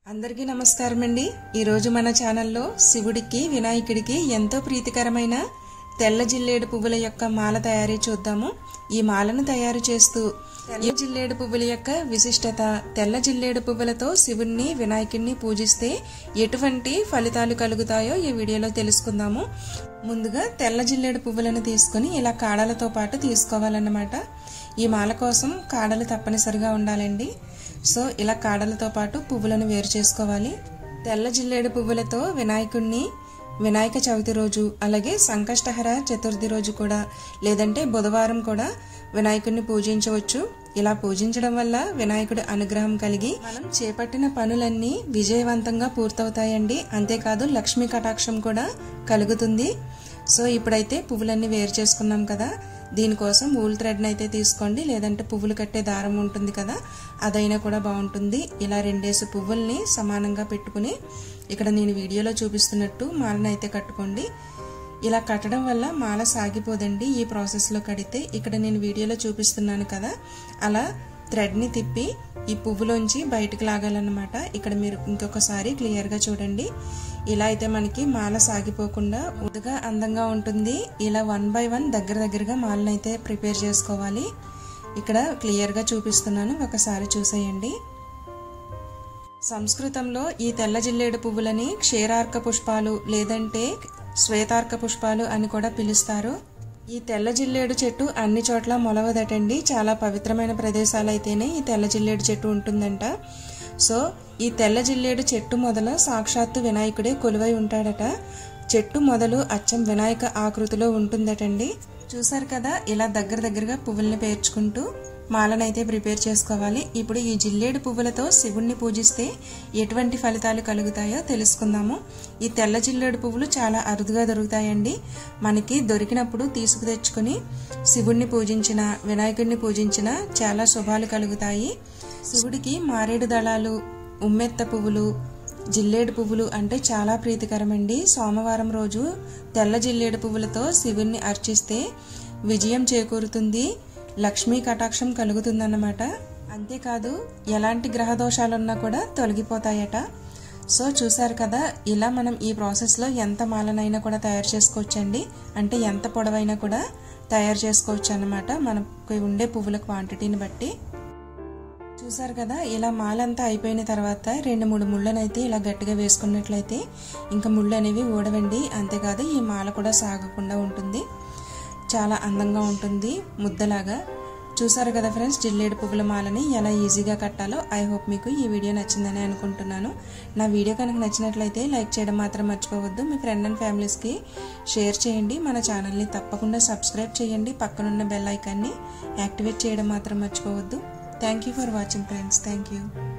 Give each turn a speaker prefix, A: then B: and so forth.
A: అందరికీ నమస్కారం అండి। ఈ రోజు మన ఛానల్లో శివుడికి వినాయకుడికి ఎంతో ప్రీతికరమైన తెల్ల జిల్లేడు పువ్వుల యొక్క మాల తయారీ చూద్దాము। ఈ మాలను తయారు చేస్తూ తెల్ల జిల్లేడు పువ్వుల యొక్క విశిష్టత, తెల్ల జిల్లేడు పువ్వులతో శివుణ్ణి వినాయకుడిని పూజిస్తే ఎటువంటి ఫలితాలు కలుగుతాయో ఈ వీడియోలో తెలుసుకుందాము। ముందుగా తెల్ల జిల్లేడు పువ్వులను తీసుకొని ఇలా కాడలతో పాటు తీసుకోవాలన్నమాట। ఈ మాల కోసం కాడలు తప్పనిసరిగా ఉండాలండి। సో ఇలా కాడలతో పాటు పువ్వులను వేరు చేసుకోవాలి। తెల్ల జిల్లేడు పువ్వులతో వినాయకుడిని వినాయక చవితి రోజు, అలాగే సంకష్టహర చతుర్థి రోజు కూడా, లేదంటే బుధవారం కూడా వినాయకుడిని పూజించవచ్చు। ఇలా పూజించడం వల్ల వినాయకుడి అనుగ్రహం కలిగి మనం చేపట్టిన పనులన్నీ విజయవంతంగా పూర్తవుతాయండి। అంతేకాదు లక్ష్మీ కటాక్షం కూడా కలుగుతుంది। సో ఇప్పుడైతే పువ్వులన్నీ వేరు చేసుకున్నాం కదా, దీనికోసం వూల్ థ్రెడ్ని అయితే తీసుకోండి, లేదంటే పువ్వులు కట్టే దారం ఉంటుంది కదా, అదైనా కూడా బాగుంటుంది। ఇలా రెండేసి పువ్వుల్ని సమానంగా పెట్టుకుని ఇక్కడ నేను వీడియోలో చూపిస్తున్నట్టు మాలను అయితే కట్టుకోండి। ఇలా కట్టడం వల్ల మాల సాగిపోదండి ఈ ప్రాసెస్లో కడితే। ఇక్కడ నేను వీడియోలో చూపిస్తున్నాను కదా, అలా థ్రెడ్ని తిప్పి ఈ పువ్వులోంచి బయటకు లాగాలన్నమాట। ఇక్కడ మీరు ఇంకొకసారి క్లియర్గా చూడండి। ఇలా అయితే మనకి మాల సాగిపోకుండా ఉదగా అందంగా ఉంటుంది। ఇలా 1 by 1 దగ్గరగా మాలను అయితే ప్రిపేర్ చేసుకోవాలి। ఇక్కడ క్లియర్గా చూపిస్తున్నాను, ఒకసారి చూసేయండి। సంస్కృతంలో ఈ తెల్ల జిల్లేడు పువ్వులని క్షీరార్క పుష్పాలు లేదంటే శ్వేతార్క పుష్పాలు అని కూడా పిలుస్తారు। ఈ తెల్ల జిల్లేడు చెట్టు అన్ని చోట్ల మొలవదటండి, చాలా పవిత్రమైన ప్రదేశాలైతేనే ఈ తెల్ల జిల్లేడు చెట్టు ఉంటుందంట। సో ఈ తెల్ల జిల్లేడు చెట్టు మొదల సాక్షాత్తు వినాయకుడే కొలువై ఉంటాడట। చెట్టు మొదలు అచ్చం వినాయక ఆకృతిలో ఉంటుందటండి। చూసారు కదా, ఇలా దగ్గరగా పువ్వుల్ని పేర్చుకుంటూ మాలనైతే ప్రిపేర్ చేసుకోవాలి। ఇప్పుడు ఈ జిల్లేడు పువ్వులతో శివుణ్ణి పూజిస్తే ఎటువంటి ఫలితాలు కలుగుతాయో తెలుసుకుందాము। ఈ తెల్ల జిల్లేడు పువ్వులు చాలా అరుదుగా దొరుకుతాయండి। మనకి దొరికినప్పుడు తీసుకు తెచ్చుకుని శివుణ్ణి పూజించిన, వినాయకుడిని పూజించిన చాలా శుభాలు కలుగుతాయి। శివుడికి మారేడు దళాలు, ఉమ్మెత్త పువ్వులు, జిల్లేడు పువ్వులు అంటే చాలా ప్రీతికరమండి। సోమవారం రోజు తెల్ల జిల్లేడు పువ్వులతో శివుణ్ణి అర్చిస్తే విజయం చేకూరుతుంది, లక్ష్మీ కటాక్షం కలుగుతుందన్నమాట। అంతేకాదు ఎలాంటి గ్రహ దోషాలున్నా కూడా తొలగిపోతాయట। సో చూసారు కదా, ఇలా మనం ఈ ప్రాసెస్లో ఎంత మాలనైనా కూడా తయారు చేసుకోవచ్చండి, అంటే ఎంత పొడవైనా కూడా తయారు చేసుకోవచ్చు అన్నమాట, మనకి ఉండే పువ్వుల క్వాంటిటీని బట్టి। చూసారు కదా, ఇలా మాలంతా అయిపోయిన తర్వాత 2-3 ముళ్ళనైతే ఇలా గట్టిగా వేసుకున్నట్లయితే ఇంకా ముళ్ళు అనేవి ఊడవండి। అంతేకాదు ఈ మాల కూడా సాగకుండా ఉంటుంది, చాలా అందంగా ఉంటుంది ముద్దలాగా। చూసారు కదా ఫ్రెండ్స్, జిల్లేడు పువ్వుల మాలని ఎలా ఈజీగా కట్టాలో। ఐ హోప్ మీకు ఈ వీడియో నచ్చిందని అనుకుంటున్నాను। నా వీడియో కనుక నచ్చినట్లయితే లైక్ చేయడం మాత్రం మర్చిపోవద్దు, మీ ఫ్రెండ్ అండ్ ఫ్యామిలీస్కి షేర్ చేయండి। మన ఛానల్ని తప్పకుండా సబ్స్క్రైబ్ చేయండి, పక్కనున్న బెల్ ఐకాన్ని యాక్టివేట్ చేయడం మాత్రం మర్చిపోవద్దు। Thank you for watching friends. Thank you.